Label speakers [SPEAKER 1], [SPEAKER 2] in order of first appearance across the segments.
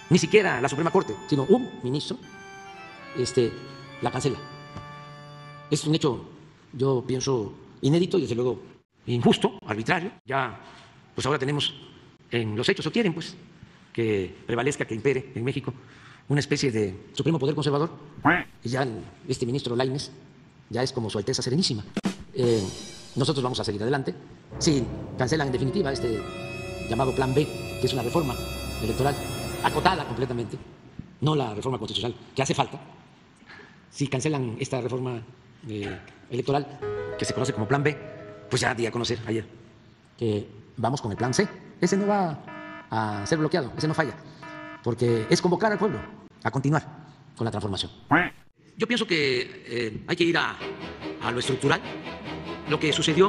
[SPEAKER 1] Ni siquiera la Suprema Corte, sino un ministro, la cancela. Es un hecho, yo pienso, inédito y desde luego injusto, arbitrario. Ya, pues ahora tenemos en los hechos, o quieren pues, que prevalezca, que impere en México una especie de supremo poder conservador. Y ya este ministro Lainez ya es como Su Alteza Serenísima. Nosotros vamos a seguir adelante. Si cancelan en definitiva este llamado Plan B, que es una reforma electoral acotada completamente, no la reforma constitucional que hace falta. Si cancelan esta reforma electoral, que se conoce como Plan B, pues ya di a conocer ayer que vamos con el Plan C. Ese no va a ser bloqueado, ese no falla, porque es convocar al pueblo a continuar con la transformación. Yo pienso que hay que ir a lo estructural. Lo que sucedió,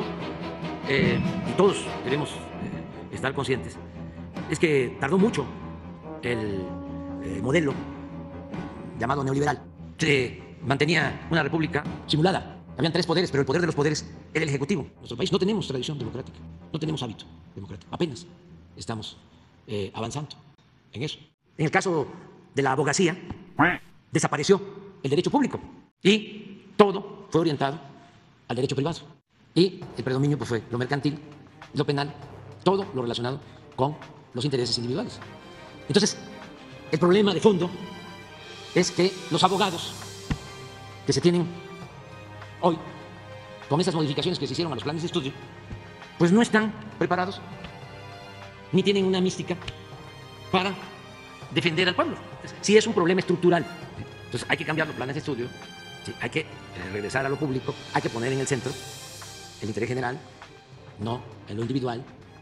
[SPEAKER 1] y todos debemos estar conscientes, es que tardó mucho el modelo llamado neoliberal. Se mantenía una república simulada. Habían tres poderes, pero el poder de los poderes era el ejecutivo. En nuestro país no tenemos tradición democrática, no tenemos hábito democrático. Apenas estamos avanzando en eso. En el caso de la abogacía, desapareció el derecho público y todo fue orientado al derecho privado. Y el predominio pues, fue lo mercantil, lo penal, todo lo relacionado con los intereses individuales. Entonces, el problema de fondo es que los abogados que se tienen hoy, con esas modificaciones que se hicieron a los planes de estudio, pues no están preparados ni tienen una mística para defender al pueblo. Sí es un problema estructural. Entonces hay que cambiar los planes de estudio, sí, hay que regresar a lo público, hay que poner en el centro el interés general, no en lo individual,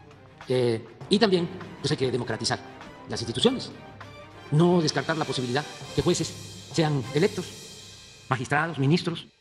[SPEAKER 1] y también pues hay que democratizar las instituciones, no descartar la posibilidad que jueces sean electos, magistrados, ministros.